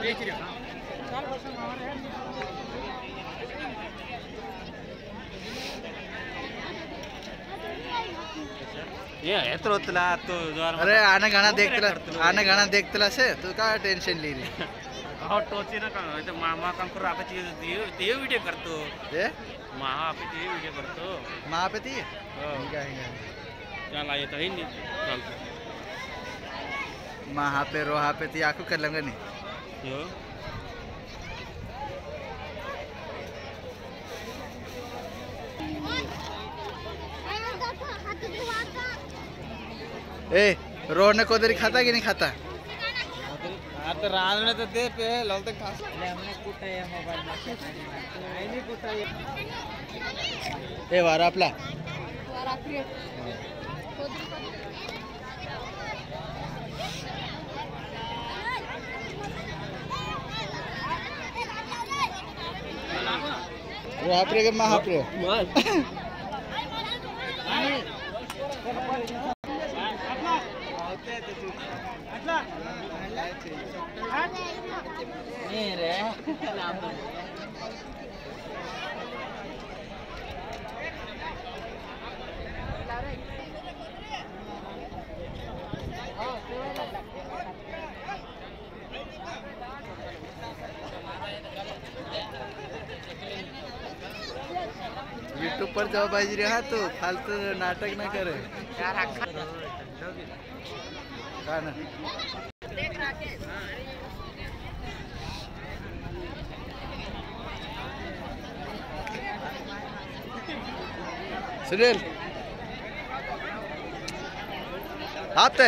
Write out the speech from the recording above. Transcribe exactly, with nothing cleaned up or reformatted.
ये एतरो तला तो जोर अरे आना गाना देखतला आना गाना देखतला से तू का टेंशन ली रे हो टोची ना का तो मामा काम कर आपे ते ते वीडियो करतो ए माहा आपे ते वीडियो करतो मां पे ती हो ठीक आहे चला येतो हे नी चालतो मां हा पे रो हा पे ती आखू कर लंगे नी यो ए रोहन को तरी खाता की नहीं खाता आता रांधणे तर ते पे लावते खास हमने कुठे आहे मोबाईल मध्ये नाही कुठे आहे ए वारा आपला वारा प्रिय रोहाप्रे के महाप्रे नहीं रे यूट्यूब पर जाओ बाजी रहा तो फालतू नाटक ना करे का ना सुनील आते